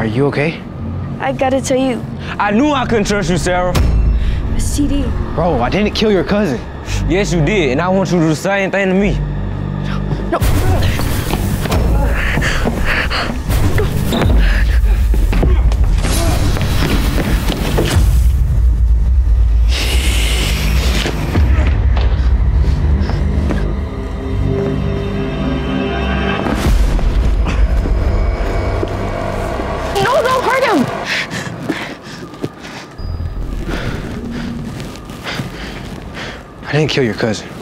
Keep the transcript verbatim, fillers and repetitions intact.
Are you okay? I gotta tell you. I knew I couldn't trust you, Sarah. C D. Bro, I didn't kill your cousin. Yes, you did, and I want you to do the same thing to me. No. No, don't hurt him! I didn't kill your cousin.